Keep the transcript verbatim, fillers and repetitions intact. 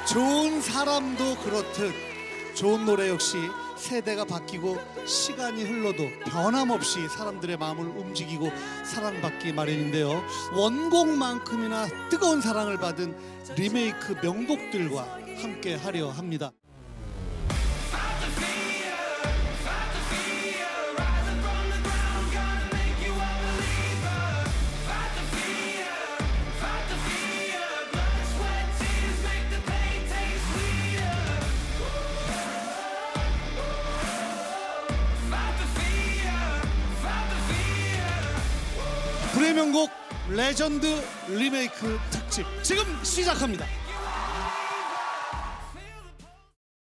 좋은 사람도 그렇듯 좋은 노래 역시 세대가 바뀌고 시간이 흘러도 변함없이 사람들의 마음을 움직이고 사랑받기 마련인데요. 원곡만큼이나 뜨거운 사랑을 받은 리메이크 명곡들과 함께 하려 합니다. 불의 명곡 레전드 리메이크 특집 지금 시작합니다.